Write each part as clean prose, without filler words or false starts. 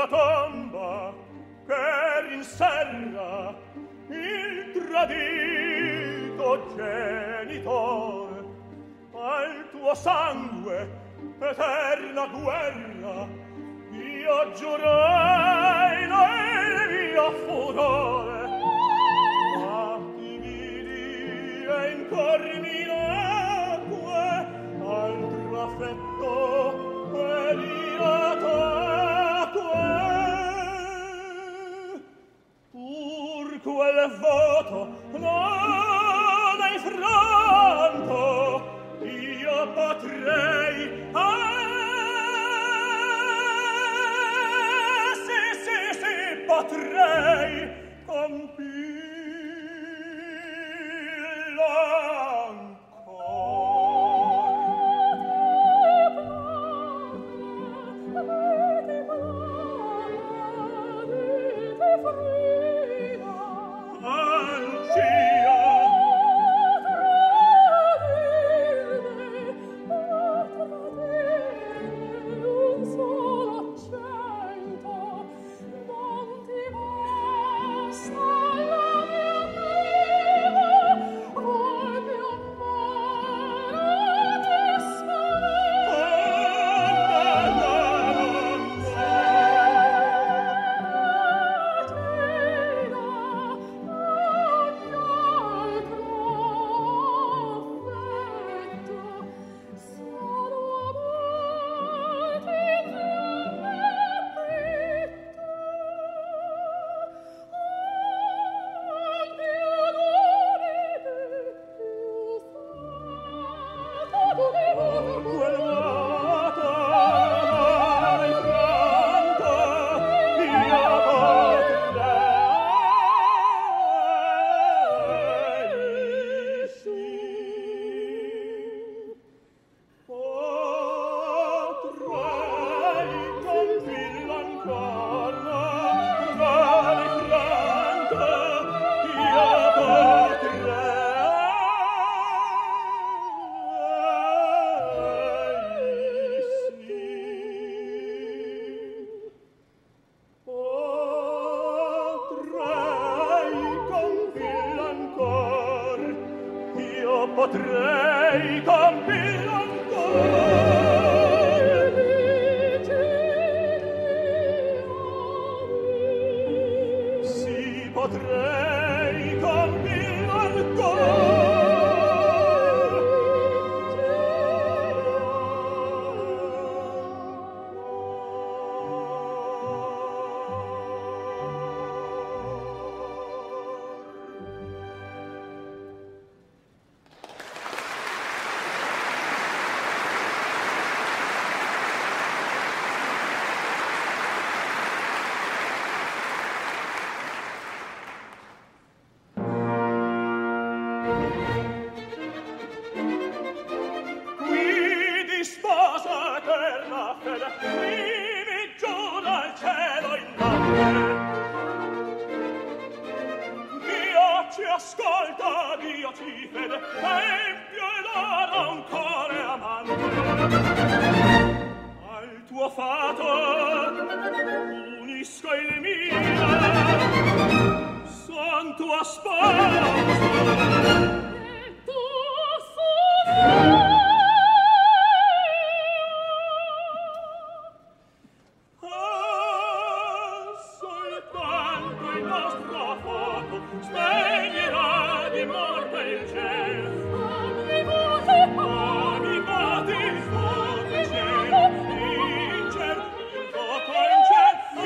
la tomba che rinserra il tradito genitore. Al tuo sangue eterna guerra io giurai nel mio furore. Ma ti vidi e in cor mi nacque altro affetto e dilatacque. Pur quel voto non hai franto, io potrei potrei compirla potrei compirlo ancora. Sì, potrei compirlo ancora. Ascolta, Dio ci fede, tempio ed ora un core amante. Al tuo fato unisco il mio, son tua sposa e tu sono. Soltanto il nostro fuoco spegnerà di morte il cielo. Animate il fuoco in cielo, in cielo, il fuoco in cielo.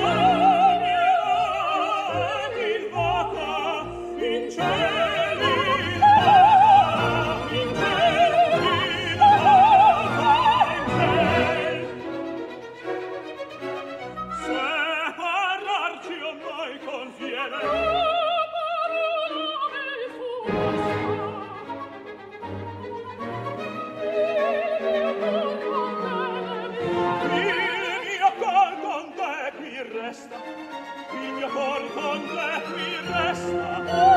Animate il fuoco in cielo, il fuoco in cielo, il fuoco in cielo. Separarci ormai conviene. Il mio cor con te qui resta.